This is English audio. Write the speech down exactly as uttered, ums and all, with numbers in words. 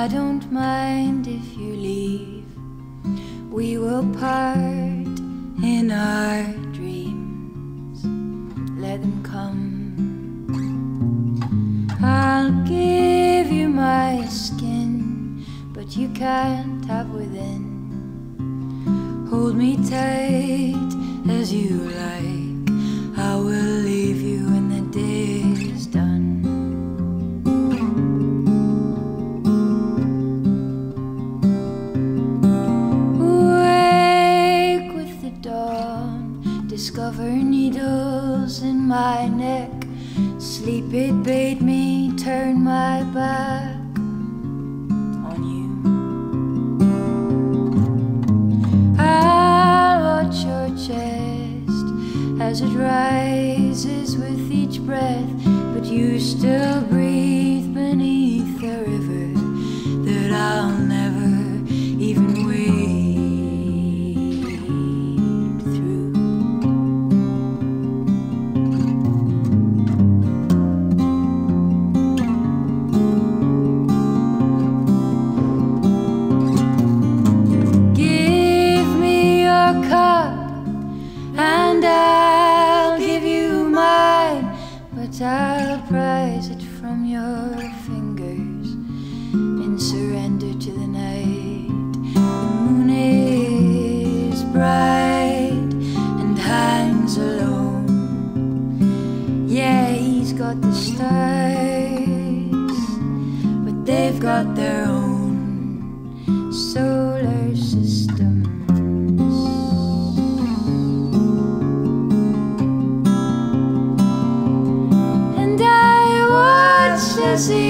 I don't mind if you leave. We will part in our dreams. Let them come. I'll give you my skin, but you can't have within. Hold me tight as you like. I will leave you when the day is done. Wake with the dawn, discover needles in my neck. Sleep, it bade me turn my back on you. I'll watch your chest as it rises with each breath, but you still breathe beneath the river that I'll never even wade through. Give me your cup and I'll give you mine, but I'll prize it from your fingers in surrender to the night. The moon is bright and hangs alone. Yeah, he's got the stars, but they've got their own solar systems. And I watch as he